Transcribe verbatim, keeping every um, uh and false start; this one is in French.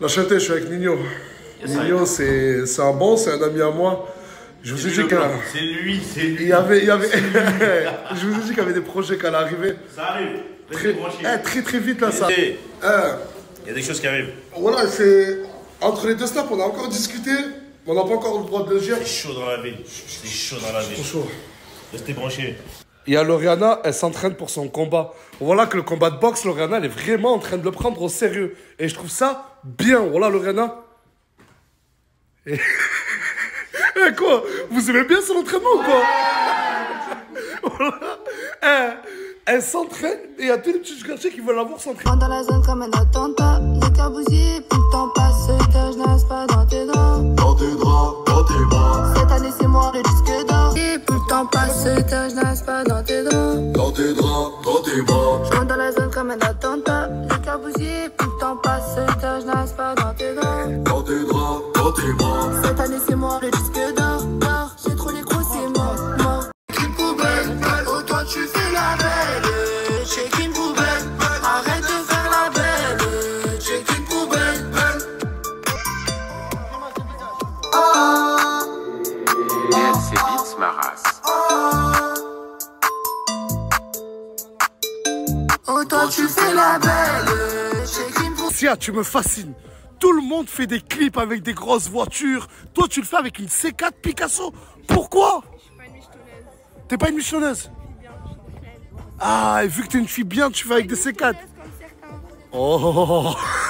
La Châtée, je suis avec Nino. Yes, Nino, c'est un bon, c'est un ami à moi. Je vous ai dit qu'à... C'est lui, c'est lui. Il y avait... Il y avait... je vous ai dit qu'il y avait des projets qu'à l'arrivée. Ça arrive. Très, eh, très très vite là, ça. Eh, euh, il y a des choses qui arrivent. Voilà, c'est... Entre les deux snaps, on a encore discuté, mais on n'a pas encore le droit de le dire. C'est chaud dans la vie. C'est chaud dans la vie. C'est chaud. Restez branchés. Il y a Lauriana, elle s'entraîne pour son combat. Voilà que le combat de boxe, Lauriana, elle est vraiment en train de le prendre au sérieux. Et je trouve ça bien. Voilà, Lauriana. Et... eh, quoi? Vous aimez bien son entraînement ou quoi? Voilà. Eh, elle s'entraîne et il y a tous les petits quartiers qui veulent la voir s'entraîner. Dans la zone comme un attentat, les cœurs bousillés, plus le temps passe, que je nage pas dans tes draps. Dans tes draps, dans tes bras. Cette année c'est moi le disque d'or. Et plus le temps passe, que je nage pas dans tes draps. Dans tes draps, dans tes bras. Je rentre dans la zone comme un attentat, les cœurs bousillés, plus le temps passe, que je nage pas dans tes draps. Dans tes draps, dans tes bras. Cette année c'est moi le disque d'or. J'ai trop les gros, c'est mort, mort. Une poubelle, oh toi tu fais la belle. Check une poubelle, arrête de faire la belle. Check une poubelle. C'est vite ma race. Oh toi tu fais la belle. Check une poubelle. Sia, tu me fascines. Tout le monde fait des clips avec des grosses voitures. Toi, tu le fais avec une C quatre Picasso. Pourquoi? Je suis pas une michetonneuse. T'es pas une michetonneuse? Bien, je suis très. Ah, et vu que t'es une fille bien, tu fais avec des C quatre. Comme certains. Oh.